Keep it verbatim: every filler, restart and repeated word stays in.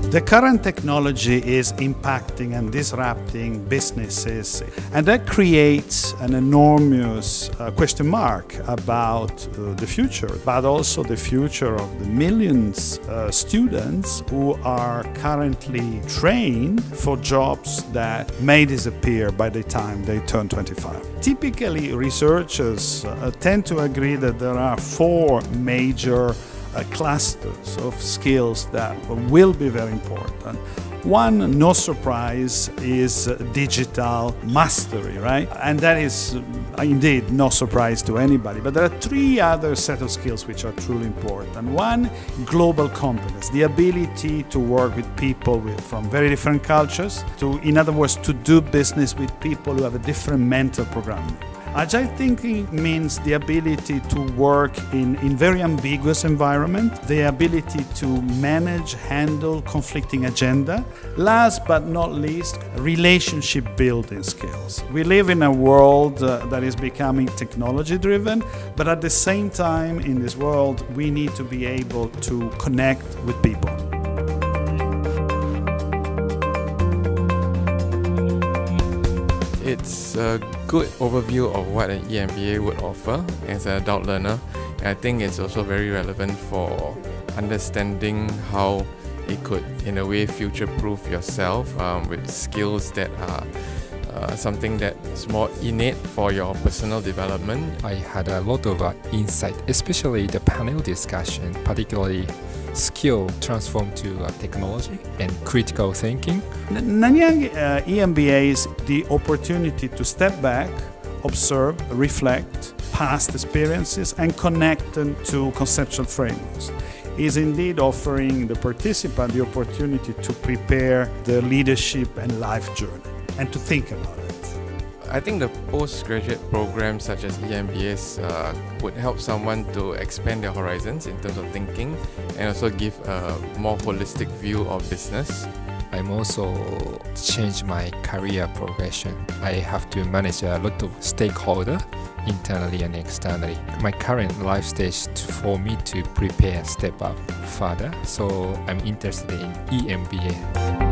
The current technology is impacting and disrupting businesses, and that creates an enormous uh, question mark about uh, the future, but also the future of the millions of uh, students who are currently trained for jobs that may disappear by the time they turn twenty-five. Typically, researchers uh, tend to agree that there are four major Uh, clusters of skills that will be very important. One, no surprise, is digital mastery, right? And that is uh, indeed no surprise to anybody. But there are three other set of skills which are truly important. One, global competence, the ability to work with people with, from very different cultures, to, in other words, to do business with people who have a different mental programming. Agile thinking means the ability to work in, in very ambiguous environment, the ability to manage, handle conflicting agenda. Last but not least, relationship building skills. We live in a world uh, that is becoming technology driven, but at the same time in this world we need to be able to connect with people. It's a good overview of what an E M B A would offer as an adult learner. And I think it's also very relevant for understanding how it could, in a way, future-proof yourself um, with skills that are uh, something that's more innate for your personal development. I had a lot of uh, insight, especially the panel discussion, particularly skill transformed to uh, technology and critical thinking. Nanyang uh, E M B A is the opportunity to step back, observe, reflect past experiences and connect them to conceptual frameworks. It is indeed offering the participant the opportunity to prepare the leadership and life journey and to think about it. I think the postgraduate programs such as E M B As uh, would help someone to expand their horizons in terms of thinking and also give a more holistic view of business. I'm also changed my career progression. I have to manage a lot of stakeholders internally and externally. My current life stage for me to prepare step up further, so I'm interested in E M B A.